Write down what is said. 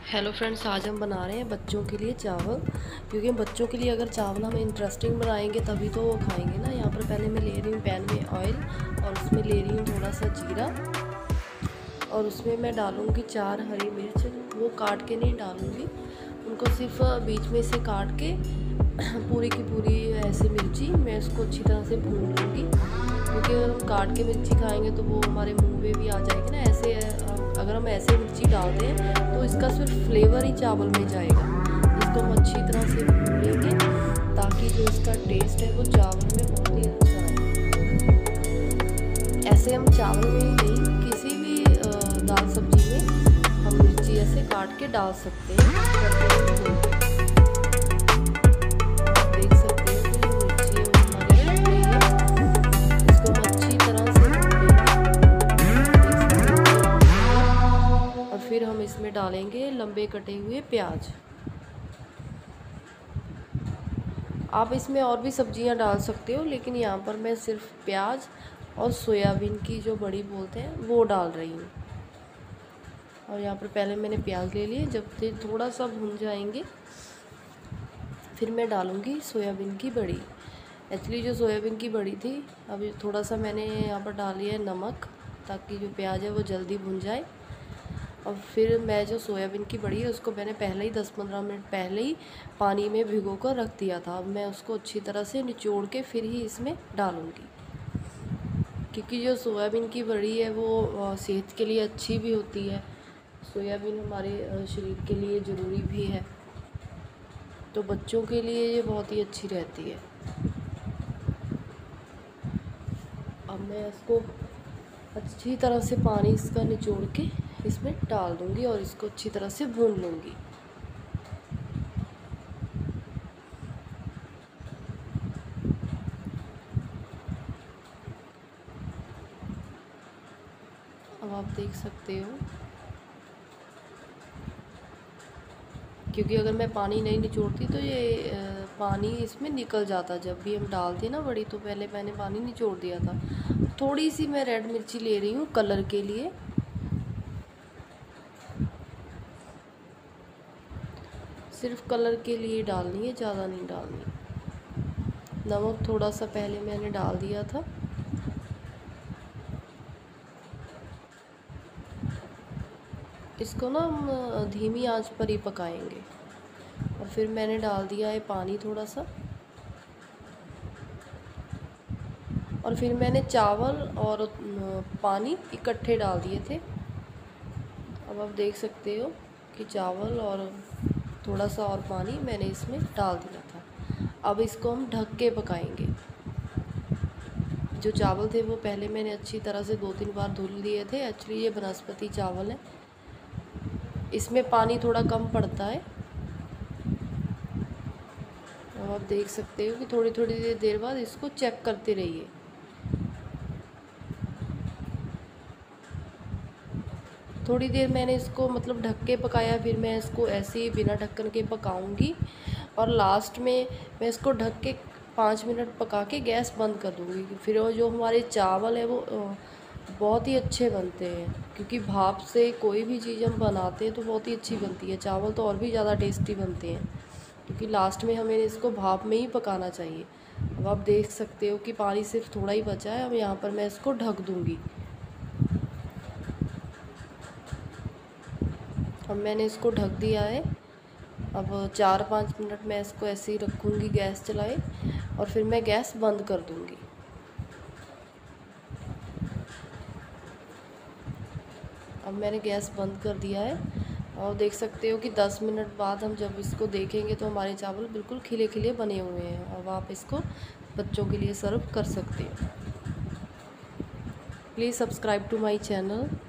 Hello friends, आज हम बना रहे हैं बच्चों के लिए चावल। क्योंकि बच्चों के लिए अगर चावल हम इंटरेस्टिंग बनाएंगे तभी तो वो खाएंगे ना। यहाँ पर पहले मैं ले रही हूँ पैन में ऑयल और उसमें ले रही हूँ थोड़ा सा जीरा और उसमें मैं डालूँगी 4 हरी मिर्च। वो काट के नहीं डालूँगी, उनको सिर्फ बीच में से काट के पूरी की पूरी ऐसे मिर्ची मैं उसको अच्छी तरह से भून लूँगी। क्योंकि अगर हम काट के मिर्ची खाएंगे तो वो हमारे मुंह में भी आ जाएगी ना। ऐसे अगर हम ऐसे मिर्ची डालते हैं तो इसका सिर्फ फ्लेवर ही चावल में जाएगा। इसको हम अच्छी तरह से भून लेंगे ताकि जो इसका टेस्ट है वो चावल में बहुत ही अच्छा आए। ऐसे हम चावल में ही नहीं, किसी भी दाल सब्जी में हम मिर्ची ऐसे काट के डाल सकते हैं। फिर हम इसमें डालेंगे लंबे कटे हुए प्याज। आप इसमें और भी सब्जियां डाल सकते हो, लेकिन यहाँ पर मैं सिर्फ प्याज और सोयाबीन की जो बड़ी बोलते हैं वो डाल रही हूँ। और यहाँ पर पहले मैंने प्याज ले लिए, जब थोड़ा सा भून जाएंगे फिर मैं डालूँगी सोयाबीन की बड़ी। एक्चुअली जो सोयाबीन की बड़ी थी, अभी थोड़ा सा मैंने यहाँ पर डाल लिया है नमक ताकि जो प्याज है वो जल्दी भुन जाए। और फिर मैं जो सोयाबीन की बड़ी है उसको मैंने पहले ही 10-15 मिनट पहले ही पानी में भिगो कर रख दिया था। अब मैं उसको अच्छी तरह से निचोड़ के फिर ही इसमें डालूँगी। क्योंकि जो सोयाबीन की बड़ी है वो सेहत के लिए अच्छी भी होती है। सोयाबीन हमारे शरीर के लिए ज़रूरी भी है, तो बच्चों के लिए ये बहुत ही अच्छी रहती है। अब मैं इसको अच्छी तरह से पानी इसका निचोड़ के इसमें डाल दूंगी और इसको अच्छी तरह से भून लूँगी। अब आप देख सकते हो, क्योंकि अगर मैं पानी नहीं निचोड़ती तो ये पानी इसमें निकल जाता। जब भी हम डालते ना बड़ी तो पहले मैंने पानी निचोड़ दिया था। थोड़ी सी मैं रेड मिर्ची ले रही हूँ कलर के लिए। सिर्फ कलर के लिए डालनी है, ज़्यादा नहीं डालनी। नमक थोड़ा सा पहले मैंने डाल दिया था। इसको ना हम धीमी आंच पर ही पकाएंगे। और फिर मैंने डाल दिया है पानी थोड़ा सा, और फिर मैंने चावल और पानी इकट्ठे डाल दिए थे। अब आप देख सकते हो कि चावल और थोड़ा सा और पानी मैंने इसमें डाल दिया था। अब इसको हम ढक के पकाएंगे। जो चावल थे वो पहले मैंने अच्छी तरह से 2-3 बार धुल लिए थे। एक्चुअली ये बासमती चावल है, इसमें पानी थोड़ा कम पड़ता है। अब आप देख सकते हो कि थोड़ी थोड़ी देर बाद इसको चेक करते रहिए। थोड़ी देर मैंने इसको मतलब ढक के पकाया, फिर मैं इसको ऐसे ही बिना ढक्कन के पकाऊंगी। और लास्ट में मैं इसको ढक के 5 मिनट पका के गैस बंद कर दूंगी। फिर वो जो हमारे चावल है वो बहुत ही अच्छे बनते हैं। क्योंकि भाप से कोई भी चीज़ हम बनाते हैं तो बहुत ही अच्छी बनती है। चावल तो और भी ज़्यादा टेस्टी बनते हैं, क्योंकि लास्ट में हमें इसको भाप में ही पकाना चाहिए। अब आप देख सकते हो कि पानी सिर्फ थोड़ा ही बचा है। अब यहाँ पर मैं इसको ढक दूँगी। अब मैंने इसको ढक दिया है। अब 4-5 मिनट मैं इसको ऐसे ही रखूँगी गैस चलाए, और फिर मैं गैस बंद कर दूँगी। अब मैंने गैस बंद कर दिया है और देख सकते हो कि 10 मिनट बाद हम जब इसको देखेंगे तो हमारे चावल बिल्कुल खिले खिले बने हुए हैं। अब आप इसको बच्चों के लिए सर्व कर सकते हो। Please subscribe to my channel.